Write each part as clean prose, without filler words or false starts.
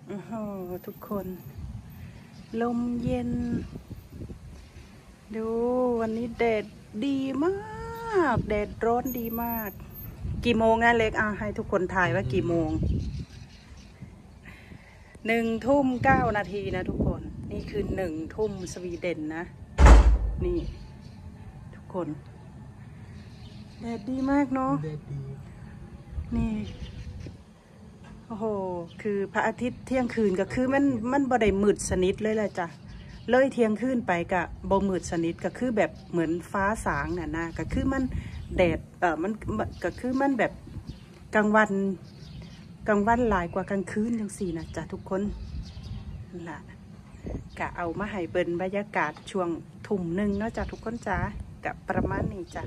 โอ้โหทุกคนลมเย็นดูวันนี้แดดดีมากแดดร้อนดีมากกี่โมงนะเล็กให้ทุกคนถ่ายว่ากี่โมง1:09 นาทีนะทุกคนนี่คือ1 ทุ่มสวีเดนนะนี่ทุกคนแดดดีมากเนาะแดดดีนี่โอ้โหคือพระอาทิตย์เที่ยงคืนก็คือมันบ่ได้มืดสนิทเลยแหละจ้ะเลยเที่ยงคืนไปก็บ่มืดสนิทก็คือแบบเหมือนฟ้าสางน่ะนะก็คือมันแดดมันก็คือมันแบบกลางวันหลายกว่ากลางคืนจังสี่นะจ้ะทุกคนนั่นแหละก็เอามาให้เบิ่งบรรยากาศช่วงทุ่มหนึ่งเนาะจ้ะทุกคนจ้ะก็ประมาณนี้จ้ะ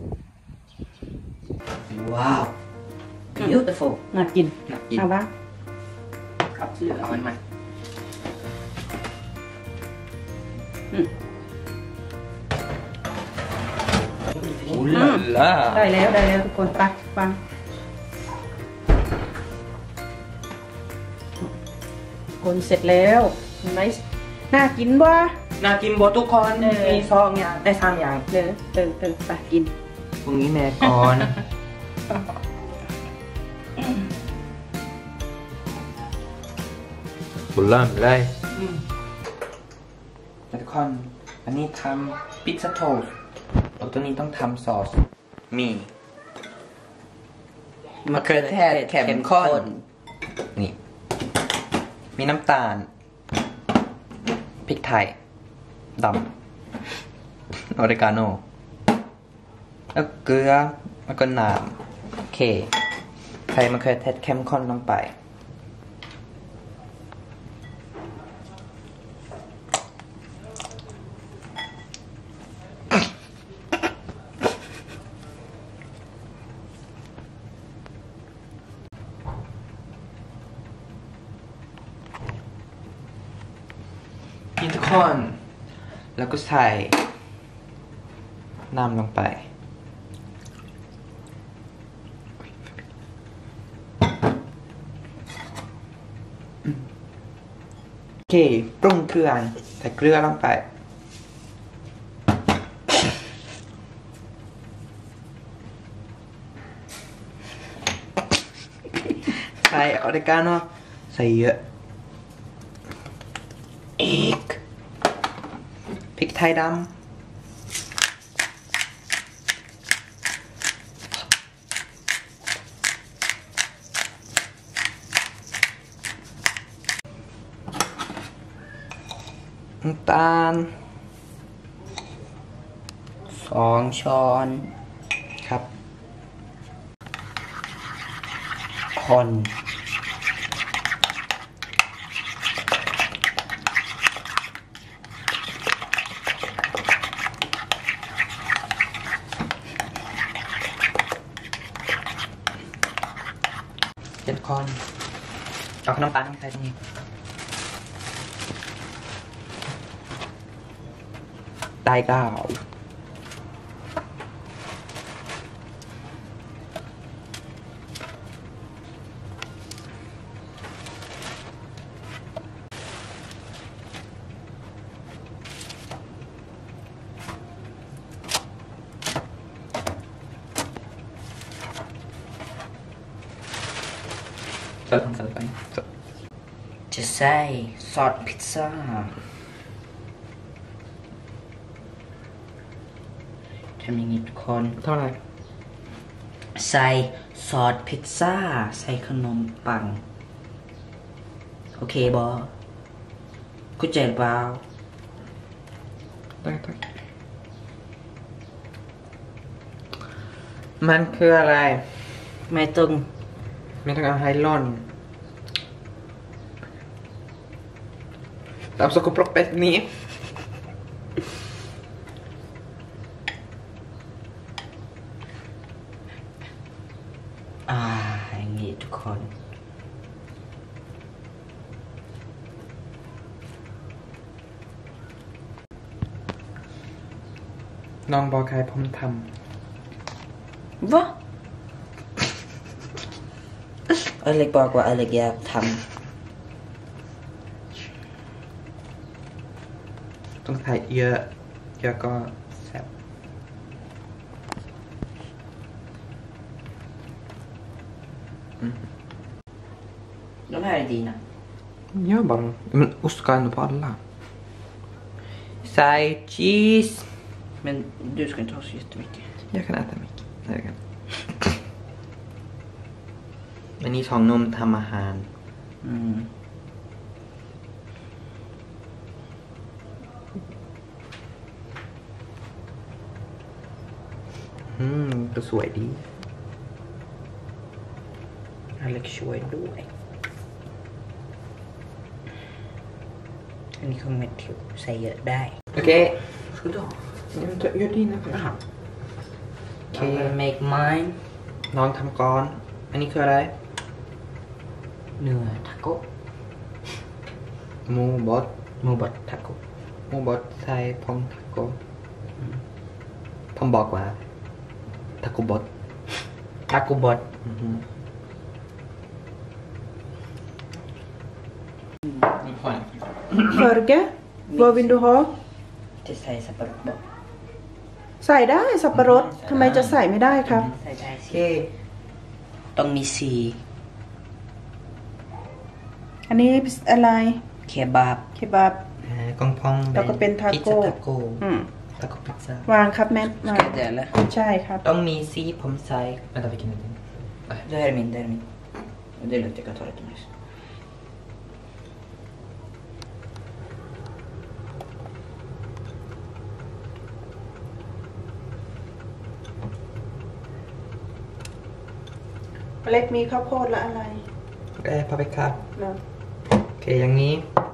ว้าว beautiful น่ากินเอาบ้างครับเหลือเอามันมาโอ้ล่ะได้แล้วทุกคนไปฟังคนเสร็จแล้วไหนน่ากินบ่น่ากินบทุกคนมีซองอย่างได้3 อย่างเติมไปกินพรุ่งนี้แม่ก่อนบุญเริ่มเลยทุกคนอันนี้ทำพิซซ่าโทสต์ตัวนี้ต้องทำซอสมีมะเขือเทศเข้มข้นนี่มีน้ำตาลพริกไทยดำออริกาโนแล้วเกลือแล้วก็น้ำโอเคใส่มะเขือเทศเข้มข้นลงไปนี่ทุกคนแล้วก็ใส่น้ำลงไปโอเคปรุงเครื่องใส่เกลือลงไปใส่ออริกาโนใส่เยอะอีกพริกไทยดำน้ำตาล2 ช้อนครับคนคนเอาขนมปังใส่ตรงนี้ได้ก้าวจะใส่ซอสพิซซ่าทำอย่างนี้ทุกคนเท่าไหร่ใส่ซอสพิซซ่าใส่ขนมปังโอเคบอกูเจ็บเปล่าได้มันคืออะไรไม่ต้องเอาไฮลอนตามสกปรกแบบนี้อย่างนี้ทุกคนน้องบอกใครผมทำวะอเล็กบอกว่าอเล็กอยากทำต้องใส่เยอะเยอะก็แซ่บ De här är dina. Ja, bara. Men ost ska ändå på alla. Säg cheese. Men du ska inte ha så jättemycket. Jag kan äta mycket. Nej, jag kan. อันนี้ช่องนมทำอาหาร ก็สวยดี Alexช่วยด้วยอันนี้เขาเม็ดทิวใส่เยอะได้โอเค Ska du ha? เยอะดีนะ Jaha. โอเค I'm gonna make mine. น้องทำก่อน อันนี้คืออะไรเนื้อทาโก้หมูบดหมูบดทาโก้หมูบดใส่พองทาโก้ผมบอกว่าทาโก้บดทาโก้บดนี่ฟัง Förge, vad vill du ha? จะใส่สับปะรดบดใส่ได้สับปะรดทำไมจะใส่ไม่ได้ครับใส่ได้โอสิเคต้องมีสีอันนี้อะไรเคบับเคบับกองพองแล้วก็เป็นทาโก้พิซซ่าทาโก้ ทาโก้พิซซ่าวางครับแม่วาง Ska jag dela? ใช่ครับต้องมีซีผมใส่vänta vilken är din? Det här är min, det här är min. Det är lugnt, jag kan ta lite mer. เล็กมีข้าวโพดและอะไรได้พาไปครับเนาะโอเคอย่างนี้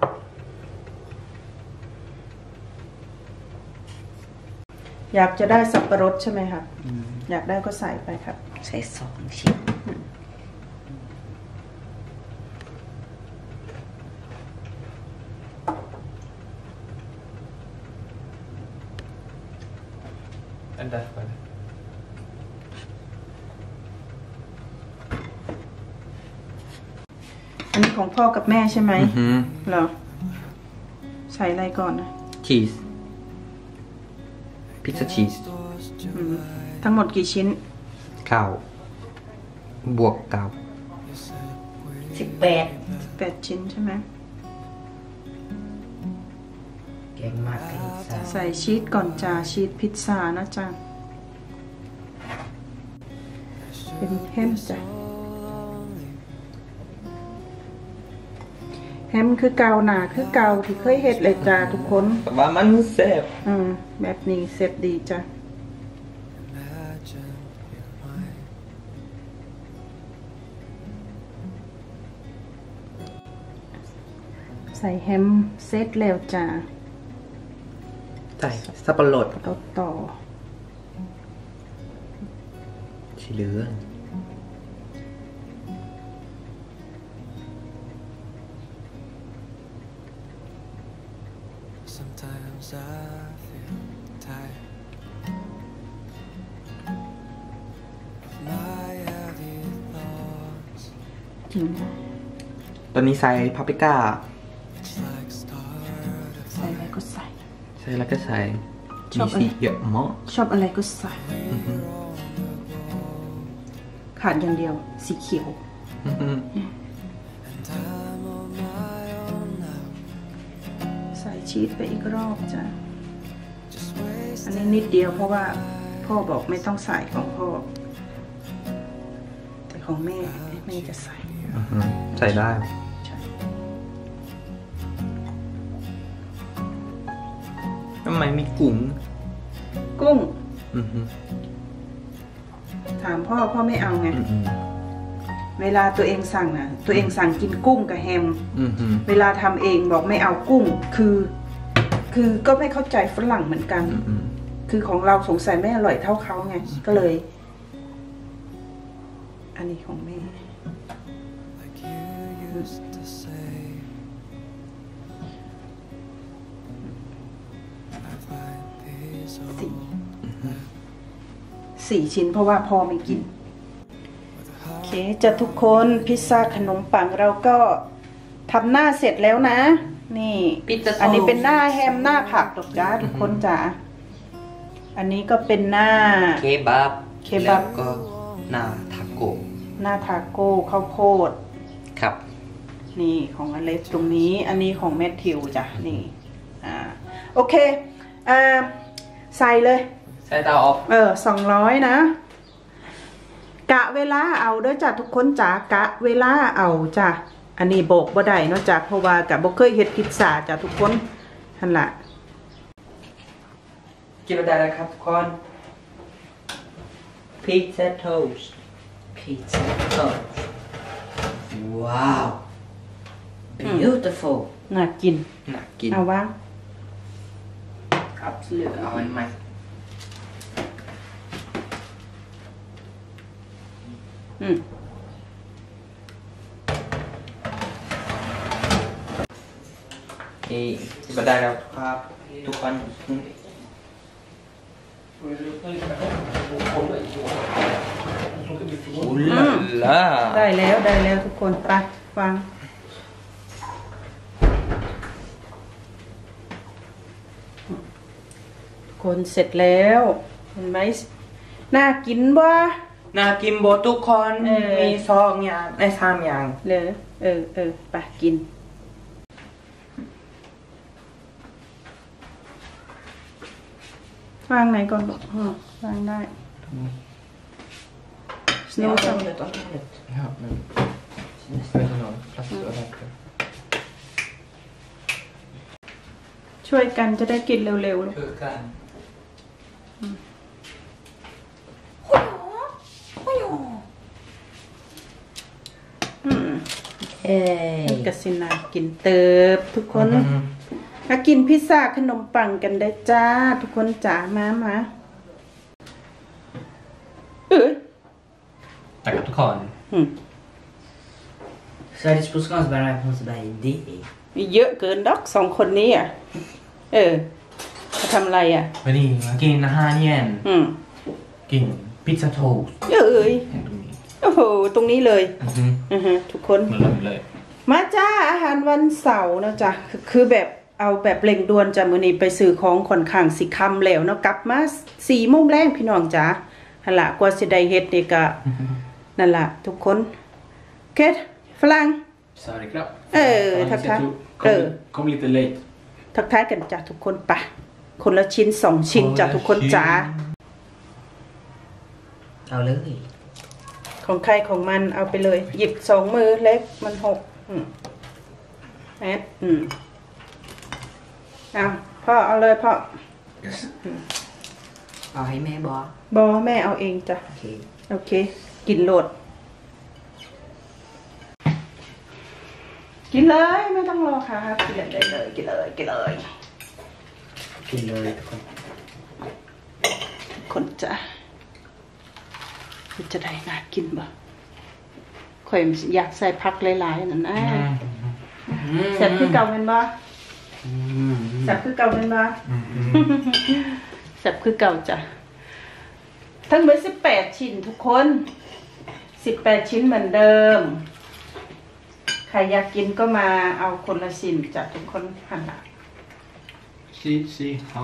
อยากจะได้สับปะรดใช่ไหมครับอยากได้ก็ใส่ไปครับใส่2 ชิ้น vänta อันนี้ของพ่อกับแม่ใช่ไหมอือเหรอใส่อะไรก่อนนะชีสพิซซ่าชีสทั้งหมดกี่ชิ้น 9 บวก 9 18 8 ชิ้นใช่ไหมเก่งมากพิซซ่าใส่ชีสก่อนจ้าชีสพิซซ่านะจ้าเป็นแฮมจ้ะแฮมคือเกาหนาคือเกาที่เคยเห็ดเลยจ้าทุกคนแต่ว่ามันแซ่บแบบนี้เสร็จดีจ้ะใส่แฮมเสร็จแล้วจ้าใส่สับปะรดเอาต่อสีเหลือง Sometimes I feel tired of my heavy thoughts. จริงตอนนี้ใส่พาปริก้า It's like start of ใส่อะไรก็ใส่ใส่แล้วก็ใส่ชอบมีอะไรสีเยอะมากชอบอะไรก็ใส่ขาดอย่างเดียวสีเขียว and I'm on my own now. ใส่ชีสไปอีกรอบจ้ะ Just อัน wasting นี้นิดเดียวเพราะว่าพ่อบอกไม่ต้องใส่ของพ่อ แต่ของแม่จะใส่ใส่ได้ใช่ทำไมมีกุ้งกุ้งอือฮึถามพ่อไม่เอาไงอืมเวลาตัวเองสั่งนะตัวเองสั่งกินกุ้งกับแฮมอือฮึเวลาทำเองบอกไม่เอากุ้ง คือก็ไม่เข้าใจฝรั่งเหมือนกันอืมคือของเราสงสัยไม่อร่อยเท่าเขาไง ก็เลย อันนี้ของแม่ like you used to say. I find peace all 4 ชิ้นเพราะว่าพ่อไม่กิน โอเคจะทุกคนพิซซ่าขนมปังเราก็ทำหน้าเสร็จแล้วนะนี่ Pizza toast อันนี้เป็นหน้าแฮมหน้าผักดอกจ้าทุกคนจ๋าอันนี้ก็เป็นหน้าเคบับเคบับแล้วก็หน้าทาโกะหน้าทาโก้ข้าวโพดครับนี่ของอเล็กตรงนี้ อันนี้ของแมทธิวจ้ะนี่โอเคใส่เลยใส่เตาออฟ 200นะกะเวลาเอาเด้อจ้ะทุกคนจ๋ากะเวลาเอาจ้ะอันนี้โบกบ่ได้เนาะจ้ะเพราะว่ากะบ่เคยเฮ็ดพิซซ่าจ้ะทุกคนหั่นล่ะกินได้แล้วครับทุกคน Pizza toast Pizza toast ว้าว beautiful น่ากินน่ากินเอาวางครับเหลือเอาอันใหม่นี่กินได้แล้วครับทุกคนอุลาลาได้แล้วทุกคนไปฟังทุกคนเสร็จแล้วเห็นไหมน่ากินบ่น่ากินบทุกคนมีซองอย่างใน3อย่างเลยไปกินวางไหนก่อนบอกวางได้สโนว์ซัม Ja, men spelar ingen roll. Plats och räcker. ช่วยกันจะได้กินเร็วๆลูก Hur kan? มันกสินากินเติบทุกคนมากินพิซซ่าขนมปังกันได้จ้าทุกคนจ๋ามา Tack för att du kom. Sveriges Postgångs bärare på Sverige det มีเยอะเกินดอก2 คนนี้จะทำอะไร Men det ärกินอาหารเย็นกินพิซซ่าโทสต์โอ้โหตรงนี้เลยทุกคนมันเริ่มเลยมาจ้าอาหารวันเสาร์นะจ๊ะคือแบบเอาแบบเร่งด่วนจ้ะมื้อนี้ไปซื้อของค่อนข้างสิค่ำแล้วเนาะกลับมา 4 โมงแรงพี่น้องจ๋าหั่นล่ะกว่าสิได้เฮ็ดนี่ก็นั่นล่ะทุกคนเฮ็ดฝรั่ง Sorry crap. ทักทาย Kom lite late. ทักทายกันจ้ะทุกคนไปคนละชิ้น2 ชิ้นจ้ะทุกคนจ๋าเอาเลยของใครของมันเอาไปเลยหยิบ2 มือเล็กมัน6เอาพ่อเอาเลยพ่อเอาให้แม่บอกแม่เอาเองจ้ะ โอเคกินโหลดกินเลยไม่ต้องรอค่ะกินได้เลยกินเลยกินเลยคนจ้ะจะได้น่ากินบ่ข่อยอยากใส่ผักหลายๆนั่นนะแซ่บคือเก่าแม่นบ่แซ่บคือเก่าแม่นบ่แซ่บคือเก่าจ้ะทั้งหมด18 ชิ้นทุกคน18 ชิ้นเหมือนเดิมใครอยากกินก็มาเอาคนละชิ้นจ้ะทุกคนหั่นล่ะ Si, ha.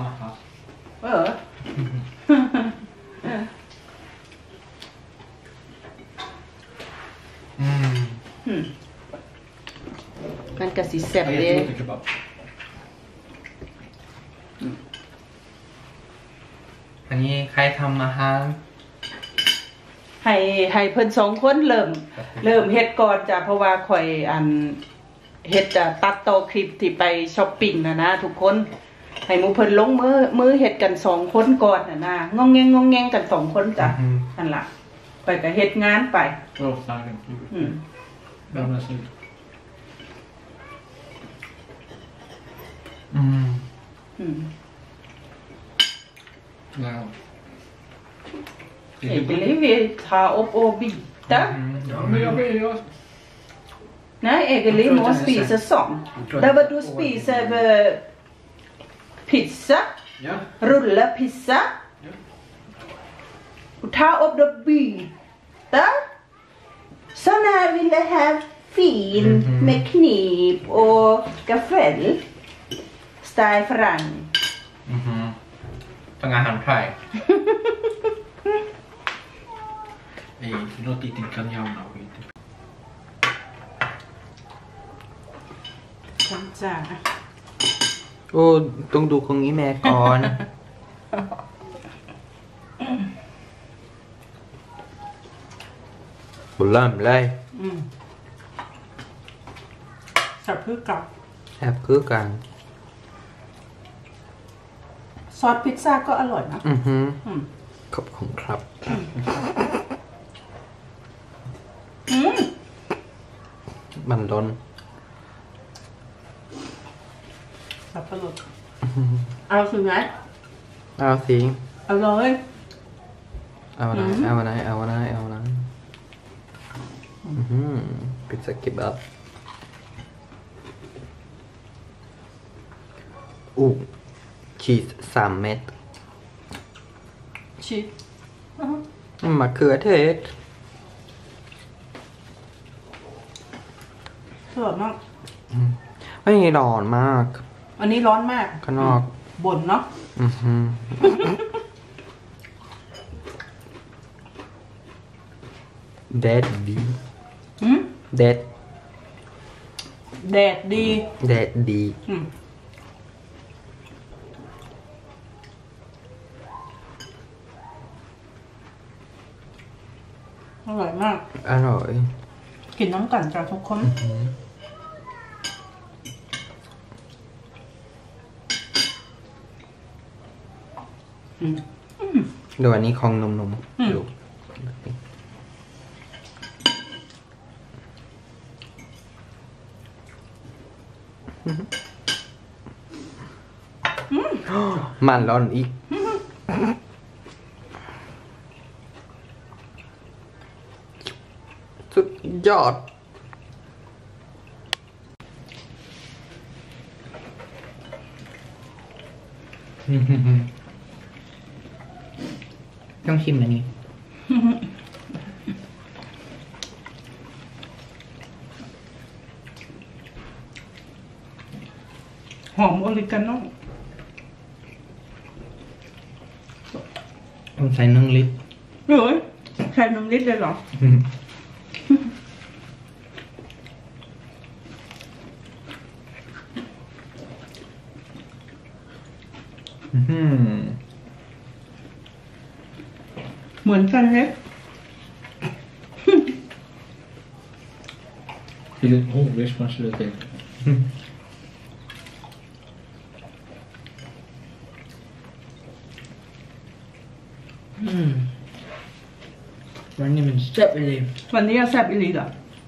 มันก็สิแซ่บเด้ Jättegott kebab. อันนี้ใครทำอาหารให้เพิ่น2 คนเริ่มเฮ็ดก่อนจ้ะเพราะว่าข่อยเฮ็ดตัดต่อคลิปที่ไปช้อปปิ้งนะทุกคนให้หมู่เพิ่นลงมือเฮ็ดกัน2 คนก่อนนะงองแงงกัน2 คนจ้ะนั่นล่ะไปก็เฮ็ดงานไป Oh, tack. Gamla snyggt. Ja. Egentlig vi tar opp og biter. Ja, men jag... Nej, egentlig må spise sånn. Der hvor du spiser pizza, Ja. rulle pizza, og ta opp og biter. Sånn her vil jeg ha fin med knip och gaffel. Style Frank. ทำงานอาหารไทย Ei, låt inte kanjana skit. จังจ้าโอ้ต้องดูของนี้แม่ก่อน บุญล่ำเลยสับพืชกับแอบคือกันซอสพิซซ่าก็อร่อยนะขอบคุณครับ มันร้อนสับปะรดเอาสิไหมเอาสิเอาเลยเอาอะไรเอาอะไรเอาอะไรเอาอะไรพิซซ่าเก็บอัพชีส3 เม็ดชีสมะเขือเทศสวยมากไม่ร้อนมากอันนี้ร้อนมากข้างนอกบ่นเนาะแดดดี แดดแดดดีแดดดีอร่อยมากอร่อยกินน้ำกันจ้าทุกคนดูอันนี้ของนมดูมันร้อนอีก สุดยอด ต้องชิมอันนี้หอมออริกาโน่ต้องใส่1 ลิตรเฮ้ยใส่1 ลิตรเลยเหรอ เหมือนกันเลย Till en hungrig smakslösning. Vad är min stöp i liv? วันนี้แซ่บอีหลีเหรอ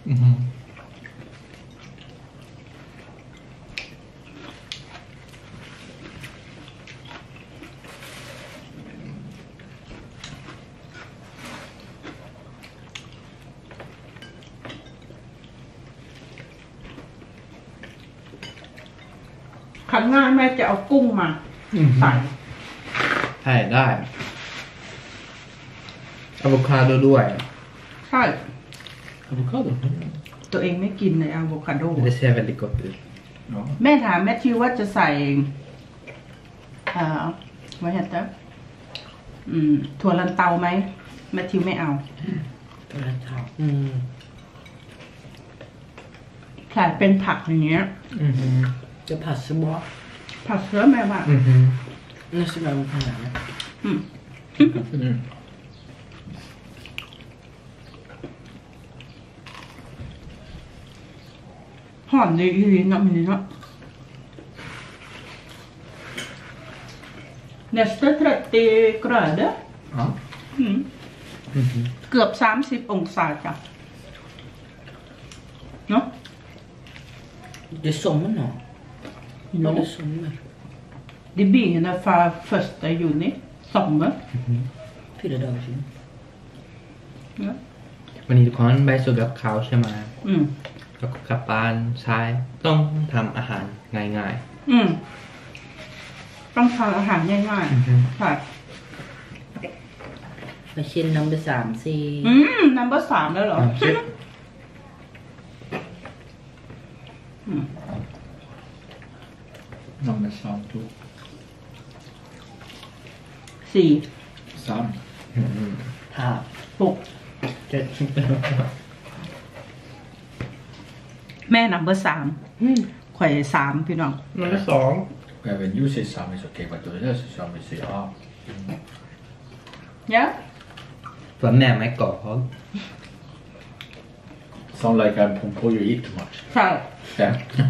ครั้งหน้าแม่จะเอากุ้งมาใส่ใช่ได้อะโวคาโดด้วยใช่ Avokado? ตัวเองไม่กินในอะโวคาโด Det ser väldigt gott ut. Ja. แม่ถามแม่ทิวว่าจะใส่vad heter det ถั่วลันเตาไหมแม่ทิวไม่เอา ใส่เป็นผักอย่างเงี้ย Det passar bra. ผักเสือแม่ว่า Nu ska jag med pannan. Kaffe nu. หอมดีอีหลีเนาะมันนี่เนาะ Nästa 30 grader Ja. เกือบ30 องศาจ้ะเนาะ Det är sommar nu. Ja. Det är sommar. Det begynner fra 1. juni sommer 4 dagar sedan. ja. วันนี้ทุกคนไปสู่กับเขาใช่ไหม แล้วก็กลับบ้านใช้ต้องทำอาหารง่ายต้องทำอาหารง่ายๆค่ะมาชิ้นnumber 3 สิ number 3แล้วเหรอๆเช็ด Nummer sam to. 4 Sam. 6 แม่นัมเบอร์3ข่อย3พี่น้อง nummer 2 Även you say sam is okay, but the others say sam is ja. เยอะส่วนแหนมไม่กรอบเพราะ Sound like I'm pumping you eat too much. ใช่ Yeah.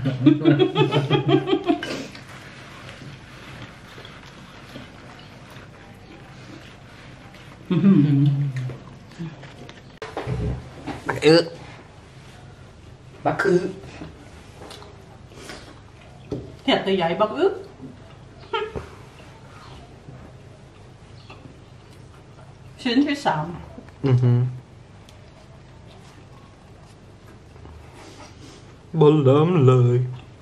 บักคือเห็ดตัวใหญ่บักอึ๊กชิ้นที่3 บนเริ่มเลย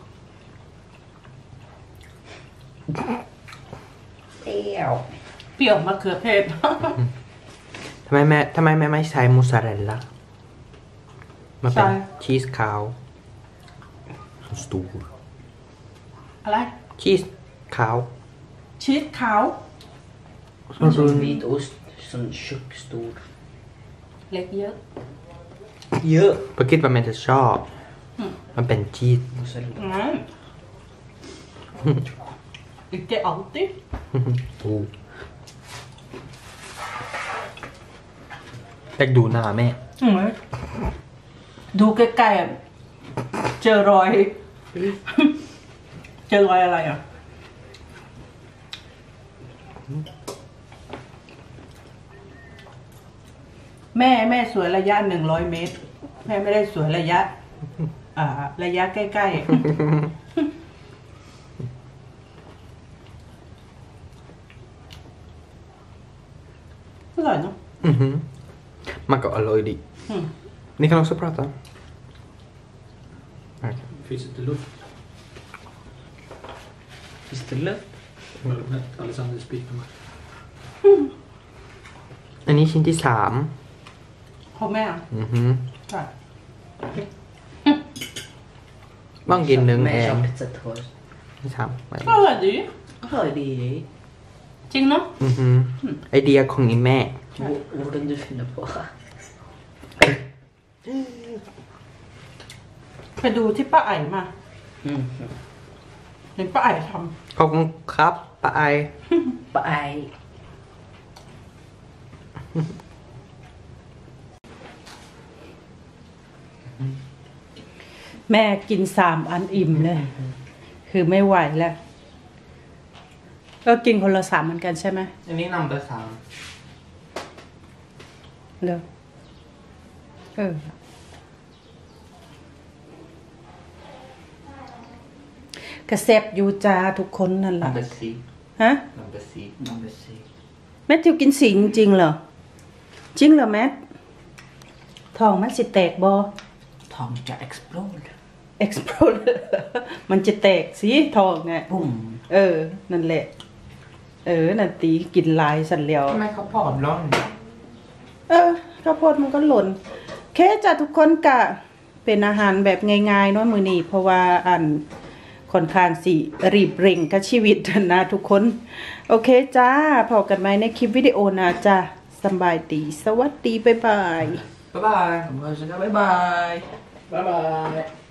เปรี้ยวเปรี้ยวมะเขือเทศทำไมแม่ไม่ใช้มูสซาเรลล่ามาเป็นใช่ชีสขาวสตูอะไรชีสขาวชีสขาว Sån vitost, sån tjock, stor. เล็กเยอะเยอะเพราะคิดว่าแม่จะชอบ มันเป็นชีส Mozzarella. Ikke alltid. ถูกอยากดูหน้าแม่ดูใกล้ๆอะเจอรอย เจอรอยอะไรอ่ะ แม่สวยระยะ100 เมตร แม่ไม่ได้สวยระยะ ระยะใกล้ๆ อร่อยเนาะมันก็อร่อยดี Ni kan också prata. Finns det luft? Finns det luft? Alexander speak med mig. อันนี้ชิ้นที่ 3 ของแม่อ่ะ ใช่บ้างกินหนึ่งเอ Med ง köttfärssås. ที่สามไปอร่อยดี Hör det. จริงเนาะไอเดียของอีแม่ Vad kan du finna på? ไปดูที่ป้าไอ๋มา Mm. เห็นป้าไอ๋ทขอบคุณครับป้าไอ Bye. ำแม่กิน3 อันอิ่มเลย คือไม่ไหวแล้ว ก็กินคนละ3เหมือนกันใช่ไหมอันนี้นำไป3 เลยกระเซบยูจาทุกคนนั่นแหละนำไปสีฮะนำไปสี Number 6. แมทธิวกินสีจริงๆเหรอ จริงเหรอแมททองมันสิแตกบอ Tom ska explode. explode มันจะแตกสิทองไง Boom. นั่นแหละ นั่นตีกินลายสันแล้วทำไมเขาผอมร่อนข้าวโพดมันก็หล่นเคจ้ะทุกคนกะเป็นอาหารแบบง่ายๆเนาะมือนี้เพราะว่าค่อนข้างสิรีบเร่งกับชีวิตนะทุกคน โอเคจ้าพบกันใหม่ในคลิปวิดีโอนะจ้าสบายดีสวัสดีบ๊ายบายบ๊ายบาย Bye bye. Bye bye.